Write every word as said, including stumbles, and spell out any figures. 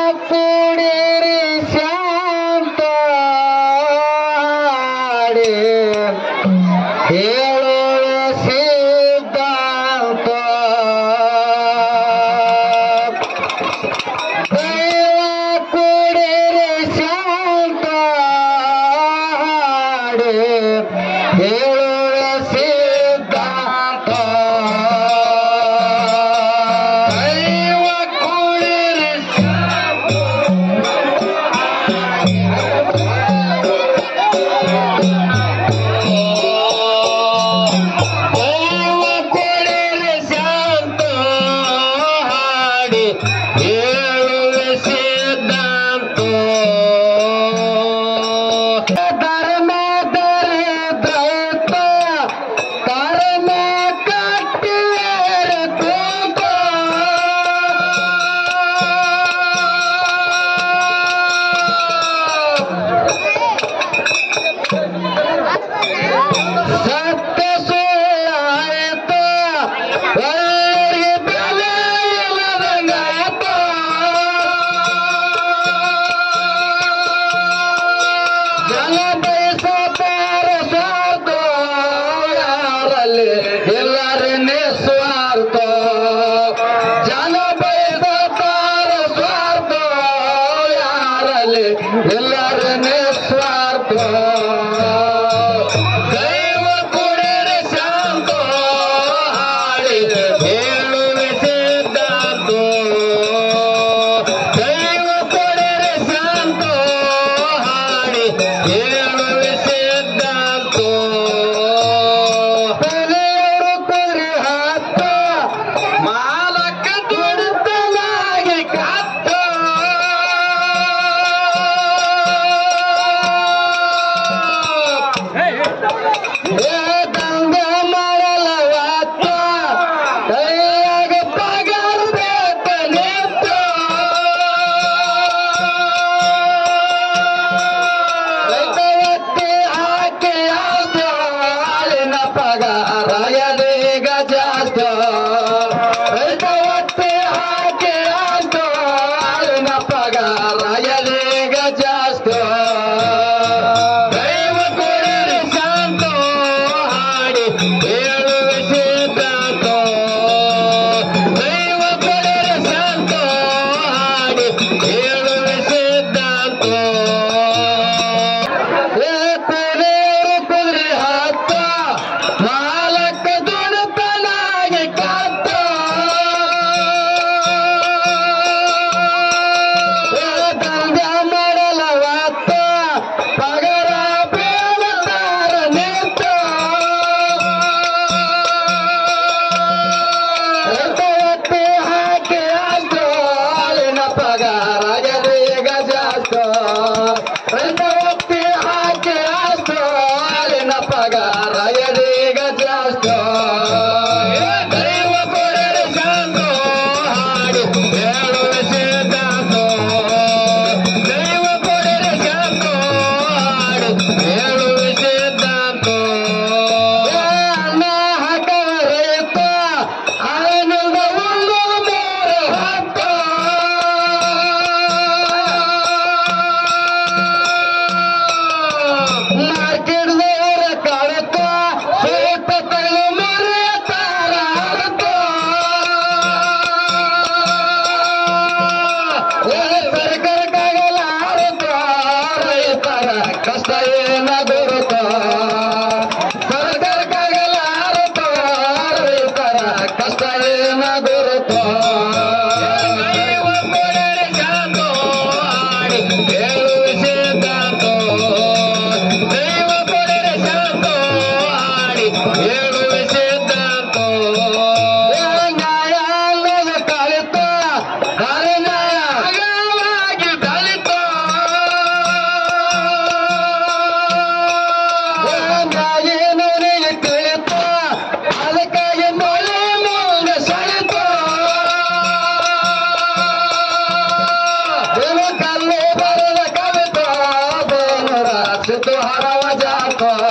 ಕೂಡಿರಿ ಶಾಂತ ಹಾಡಿ ಹೇಳುವ ಸಿದ್ಧಾಂತ ದೈವ ಕೂಡಿರಿ ಶಾಂತ ಹಾಡಿ ಹೇಳುವ ಸಿದ್ಧಾಂತ ದೈವ ಕೂಡಿರಿ ದೈವ ಕೂಡಿರಿ ಶಾಂತ ಹಾಡಿ ಹೇಳುವ ಸಿದ್ಧಾಂತ ಧರ್ಮ ದರಿದ್ರೈತ ಕರ್ಮ ಕಟ್ಟಿಯರ ಕೂತ ಸತ್ಯ ಸುಳ್ಳಾಯಿತ ಒಳ್ಳೆಯ ಬೆಲೆ ಇಲ್ಲದಂಗಾತ ಜನ ಬಯಸತಾರ ಸ್ವಾರ್ಥ ಯಾರಲ್ಲಿ ಎಲ್ಲರ ನಿಸ್ವಾರ್ಥ ಜನ ಬಯಸತಾರ ಸ್ವಾರ್ಥ ಯಾರಲ್ಲಿ ಎಲ್ಲರ ನಿಸ್ವಾರ್ಥ ದೈವ ಕೂಡಿರಿ ಶಾಂತ ಹಾಡಿ ಹೇಳುವ ಸಿದ್ಧಾಂತ ದೈವ ಕೂಡಿರಿ ಶಾಂತ ಹಾಡಿ ಹೇಳುವ ಸಿದ್ಧಾಂತ ಬೆಲೆಯವರು ಕುರಿ ಹತ್ತ ಮಾಲಕ ದುಡಿತನಾಗಿ ಕತ್ತ ದಂಗ ಮಾಡಲವತ್ತ ಕೈಯಾಗ ಪಗಾರ ಬೇಕ ನಿತ್ತ ರೈತ ಒತ್ತಿ ಹಾಕಿ ಆಸ್ತ ಹಾಲಿನ ಪಗಾರ ಎದೀಗ ಜಾಸ್ತ ರೈತ ಒತ್ತಿ ಹಾಕಿ ಆಸ್ತ ಹಾಲಿನ ಪಗಾರ ಎದೀಗ ಜಾಸ್ತ ದೈವ ಕೂಡಿರಿ ಶಾಂತ ಹಾಡಿ ಹೇಳುವ ಸಿದ್ಧಾಂತ ದೈವ ಕೂಡಿರಿ ಶಾಂತ ಹಾಡಿ ಹೇಳುವ ಸಿದ್ಧಾಂತ ದೇವರು ಕುದುರೆ ಹತ್ತ ಮಾಲಕ ದುಡಿತನಾಗಿ ಕತ್ತ ದಂಗ ಮಾಡಲವತ್ತ ಪಗರ ಬೇಡತಾರ ನಿಂತ ರೈತ ಒತ್ತಿ ಹಾಕಿ ಆಸ್ತ ಹಾಲಿನ ಪಗಾರ ಎದೀಗ ಜಾಸ್ತ ರೈತ ಒತ್ತಿ ಹಾಕಿ ಆಸ್ತ ಹಾಲಿನ ಪಗಾರ ಎದೀಗ ಜಾಸ್ತ ದೈವ ಕೂಡಿರಿ ಶಾಂತ ಹಾಡಿ ಹೇಳುವ ಸಿದ್ಧಾಂತ ದೈವ ಕೂಡಿರಿ ಶಾಂತ ಹಾಡಿ ಹೇಳುವ ಸಿದ್ಧಾಂತ ಅನ್ನ ಹಾಕವ ರೈತ ಆನಂದ ಒಂದು ಮೂರು ಹತ್ತ ಮಾರ್ಕೆಟ್ದವರ ಕಳತ ಸೂಟ ತಲೆ ಮರೆತಾರ ಅರ್ಥ ಸರ್ಕಾರಕ್ಕಾಗಲ್ಲ ಅರ್ಥ ರೈತರ ಕಷ್ಟ ಏನ ಗುರುತ ಸರ್ಕಾರಕ್ಕಾಗಲ್ಲ ಅರ್ಥ ರೈತರ ಕಷ್ಟ ಏನ ಗುರುತ ದೈವ ಕೂಡಿರಿ ಶಾಂತ ಹಾಡಿ ಹೇಳುವ ಸಿದ್ಧಾಂತ ದೈವ ಕೂಡಿರಿ ಶಾಂತ ಹಾಡಿ ಹೇಳುವ ಸಿದ್ಧಾಂತ ನ್ಯಾಯ ಅನ್ನೋದು ಕಲಿತ ಹರಿನ್ಯಾಯ ಅಗಲವಾಗಿ ದಲಿತ ನ್ಯಾಯನವನಿಗೆ ತಿಳಿತ ಅದಕ್ಕಾಗಿ ಮಳೆ ಮುಂದೆ ಸಳಿತ ಕಲ್ಲು ಬರದ ಕವಿತ ಬೇನೂರ ಸಿದ್ದು ಹರವ ಜಾತ